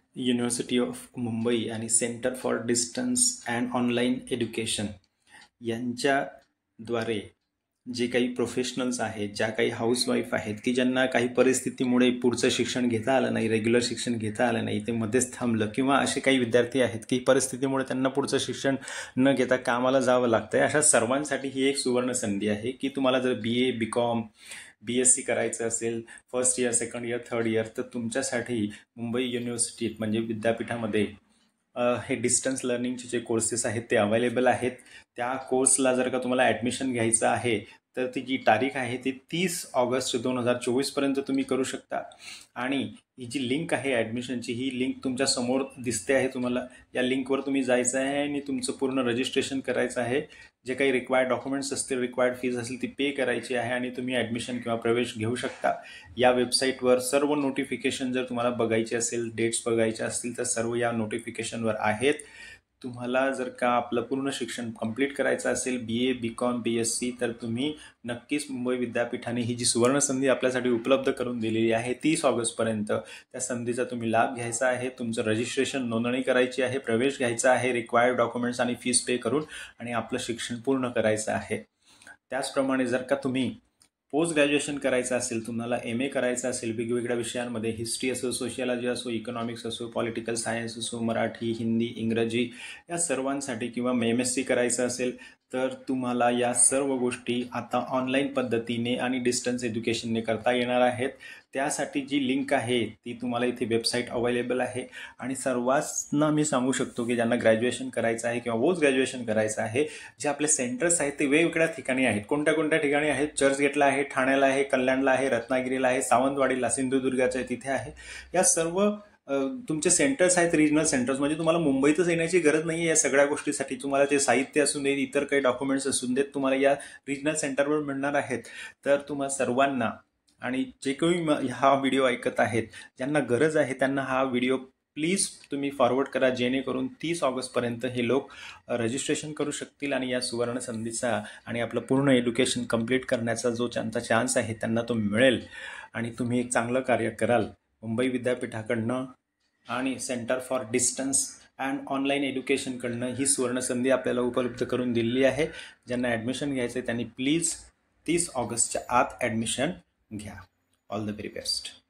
University of Mumbai आणि centre for distance and online education यांच्याद्वारे जे काही प्रोफेशनल्स आहेत, ज्या काही हाऊसवाईफ आहेत की ज्यांना काही परिस्थितीमुळे पुढचं शिक्षण घेता आलं नाही, रेग्युलर शिक्षण घेता आलं नाही, ते मध्येच थांबलं, किंवा असे काही विद्यार्थी आहेत की परिस्थितीमुळे त्यांना पुढचं शिक्षण न घेता कामाला जावं लागतं आहे, अशा सर्वांसाठी ही एक सुवर्ण संधी आहे की तुम्हाला जर BA, BCom, BSc करायचं असेल, first year, second year, third year, तर तुमच्यासाठी मुंबई युनिव्हर्सिटीत म्हणजे विद्यापीठामध्ये हे डिस्टन्स लर्निंगचे जे कोर्सेस आहेत ते अवेलेबल आहेत. त्या कोर्सला जर का तुम्हाला ॲडमिशन घ्यायचं आहे तर ती जी तारीख आहे ती 30 ऑगस्ट 2024पर्यंत तुम्ही करू शकता. आणि ही जी लिंक आहे ॲडमिशनची, ही लिंक तुमच्या समोर दिसते आहे तुम्हाला. या लिंकवर तुम्ही जायचं आहे आणि तुमचं पूर्ण रजिस्ट्रेशन करायचं आहे. जे काही रिक्वायर्ड डॉक्युमेंट्स असतील, रिक्वायर्ड फीज असेल ती पे करायची आहे आणि तुम्ही ॲडमिशन किंवा प्रवेश घेऊ शकता. या वेबसाईटवर सर्व नोटिफिकेशन जर तुम्हाला बघायचे असेल, डेट्स बघायचे असतील, तर सर्व या नोटिफिकेशनवर आहेत. तुम्हाला जर का आपलं पूर्ण शिक्षण कंप्लीट करायचं असेल, BA, BCom, BSc, तर तुम्ही नक्कीच मुंबई विद्यापीठाने ही जी सुवर्णसंधी आपल्यासाठी उपलब्ध करून दिलेली आहे 30 ऑगस्टपर्यंत, त्या संधीचा तुम्ही लाभ घ्यायचा आहे. तुमचं रजिस्ट्रेशन, नोंदणी करायची आहे, प्रवेश घ्यायचा आहे, रिक्वायर्ड डॉक्युमेंट्स आणि फीस पे करून, आणि आपलं शिक्षण पूर्ण करायचं आहे. त्याचप्रमाणे जर का तुम्ही पोस्ट ग्रॅज्युएशन करायचं असेल, तुम्हाला MA करायचं असेल वेगवेगळ्या विषयांमध्ये, हिस्ट्री असो, सोशियोलॉजी असो, इकॉनॉमिक्स असो, पॉलिटिकल सायन्स असो, मराठी, हिंदी, इंग्रजी, या सर्वांसाठी, किंवा MSc करायचं असेल, तर तुम्हाला या सर्व गोष्टी आता ऑनलाईन पद्धतीने आणि डिस्टन्स एज्युकेशनने करता येणार आहेत. त्यासाठी जी लिंक आहे ती तुम्हाला इथे वेबसाईट अवेलेबल आहे. आणि सर्वांना मी सांगू शकतो की ज्यांना ग्रॅज्युएशन करायचं आहे किंवा पोस्ट ग्रॅज्युएशन करायचं आहे, जे आपले सेंटर्स आहेत ते वेगवेगळ्या ठिकाणी आहेत. कोणत्या कोणत्या ठिकाणी आहेत? चर्चगेटला आहे, ठाण्याला आहे, कल्याणला आहे, रत्नागिरीला आहे, सावंतवाडीला, सिंधुदुर्गाच्या तिथे आहे. या सर्व तुमचे सेंटर्स आहेत, रिजनल सेंटर्स. म्हणजे तुम्हाला मुंबईतच येण्याची गरज नाही आहे या सगळ्या गोष्टीसाठी. तुम्हाला ते साहित्य असून देत, इतर काही डॉक्युमेंट्स असून देत, तुम्हाला या रिजनल सेंटरवर मिळणार आहेत. तर तुम्हाला सर्वांना, आणि जे कोणी हा व्हिडिओ ऐकत आहेत, ज्यांना गरज आहे त्यांना हा व्हिडिओ प्लीज तुम्ही फॉरवर्ड करा, जेणेकरून 30 ऑगस्टपर्यंत हे लोक रजिस्ट्रेशन करू शकतील आणि या सुवर्ण संधीचा आणि आपलं पूर्ण एज्युकेशन कंप्लीट करण्याचा जो त्यांचा चान्स आहे त्यांना तो मिळेल. आणि तुम्ही एक चांगलं कार्य कराल. मुंबई विद्यापीठाकडनं आणि centre for distance and online एज्युकेशनकडनं ही सुवर्णसंधी आपल्याला उपलब्ध करून दिलेली आहे. ज्यांना ॲडमिशन घ्यायचं आहे त्यांनी प्लीज 30 ऑगस्टच्या आत ॲडमिशन घ्या. All the very best.